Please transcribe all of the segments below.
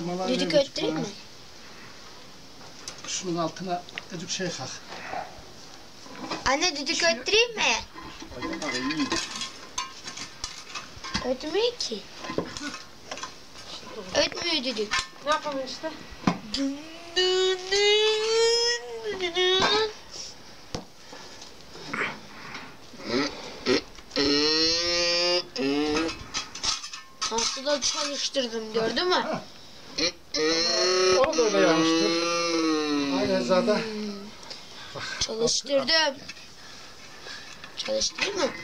Düdük öttüreyim mi? Şunun altına azıcık şey kalk. Anne düdük öttüreyim mi? Ötmüyor ki. Ötmüyor düdük. Ne yapalım işte? Nasıl da çalıştırdım gördün mü? Onu da öyle yapmıştır. Aynı hizada. Çalıştırdım. Çalıştırayım mı?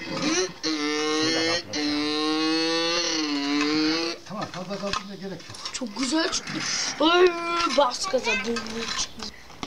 Tamam fazla kaldırmaya gerek yok. Çok güzel çıktı. Ay, bas gaza. Bum bum çıktı.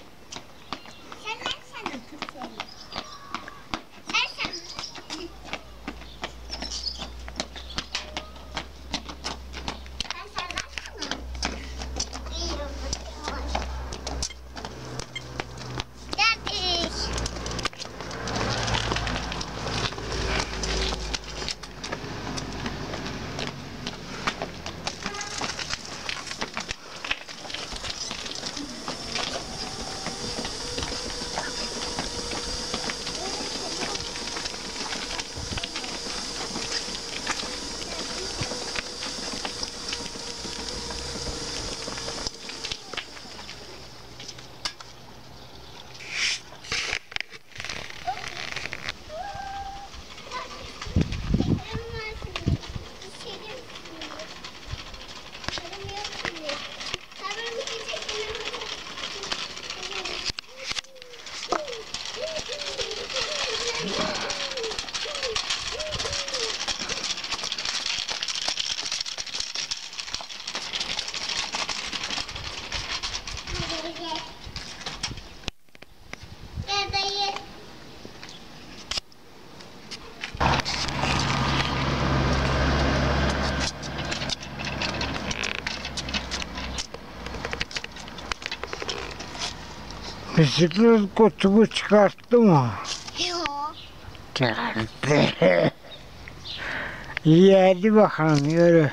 Bisiklet kutumu çıkarttı mı? Yok. Çıkarttı. İyi hadi bakalım yürü.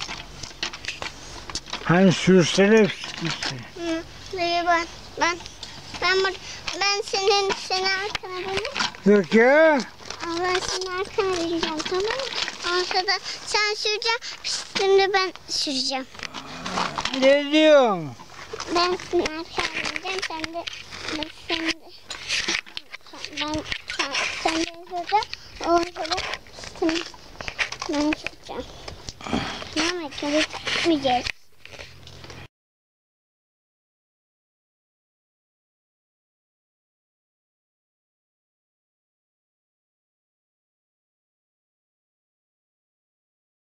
Hani sürsene bisikleti. Ben seni arkana bineyim. Yok ya. Ben seni arkana bineceğim, tamam mı? Ortada sen süreceksin, şimdi ben süreceğim. Ne diyorsun? Ben seni arkana bineceğim, sen de ben sen de süreceksin. Ortada ben süreceğim. Tamam mı? Gitmeyeceğiz.